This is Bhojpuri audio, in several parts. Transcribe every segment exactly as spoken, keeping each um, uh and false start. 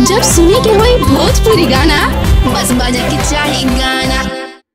जब सुने के होई भोजपुरी गाना बस बजे के चाही गाना।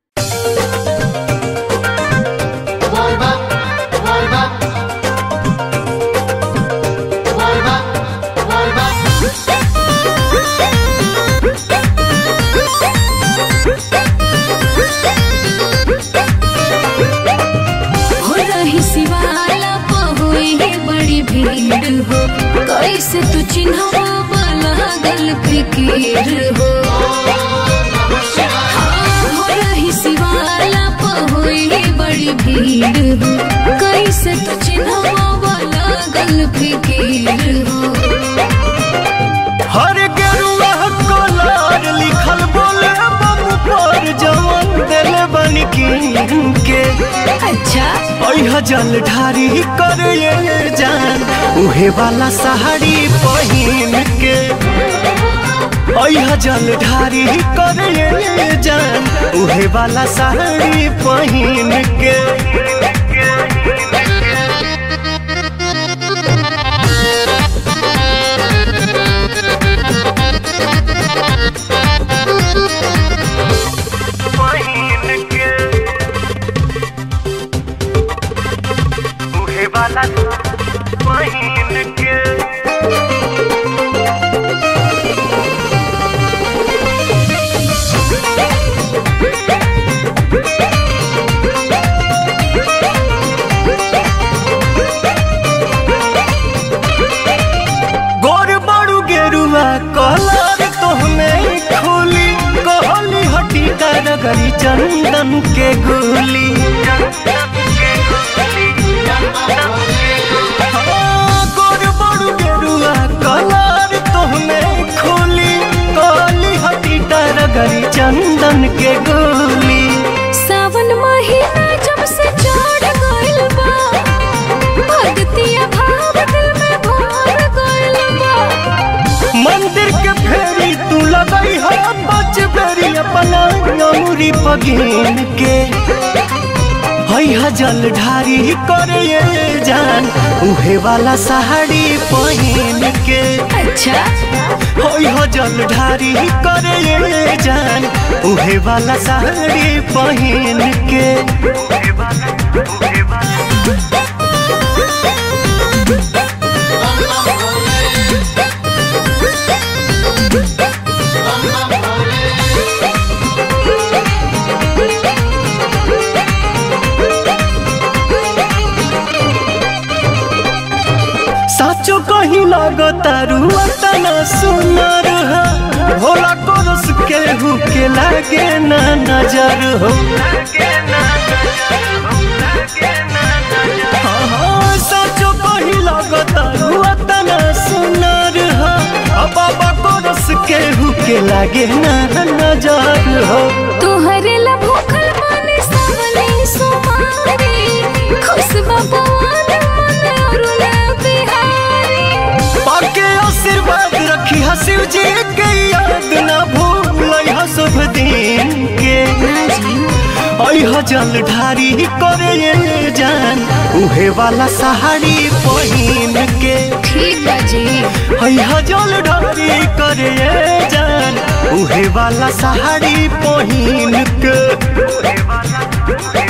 कैसे तू चिन्हवा लागल फिकीर हो हो रही शिवाला पहुई बड़ी भीड़ हो कैसे तू चिन्हवा लागल फिकीर हो। हर गेरुआ कलर लिखल बोले बम पर जवन दिल बन के अच्छा अइहा जल ढारी कर ये जान उहे वाला साड़ी पहिन के अइहा जल ढारी कर ये जान उहे वाला साड़ी पहिन के। कलर तो हमें खोली कहली हटी गरी चंदन के गोली गोर बड़ू गेरुआ कलर तो हमें खोली कहली हटी गरी चंदन के गोली। सावन महीना जब से चढ़ गइल बा भक्तिया भाव दिल में भर गइल बा मंदिर के फेरी तू लगई है बच बेरी अपना अमूरी पगीन के हइहा जल ढारी कर ये जान उहे वाला साड़ी पहिन के। अच्छा हइहा जल ढारी कर ये जान उहे वाला साड़ी पहिन के। साचो कहीं लगता रुआ तना सुनर हो भोला कोरस के हु के लागे ना नजर हो। हाँ हाँ साचो कहीं लगता रुआ तना सुनर हो बाबा कोरस के हु के लागे ना नजर हो। तुहरे ला भूखल माने सावले सुमारी खुशबा पवन मन अरुला बिहारी पाके आशीर्वाद रखी हा शिव जी के याद ना भूलई हा शुभ दिन के। अइहा जल ढारी कर ये जान उहे वाला साड़ी पहिन के। ठीक है जी अइहा जल ढारी कर ये जान उहे वाला साड़ी पहिन के।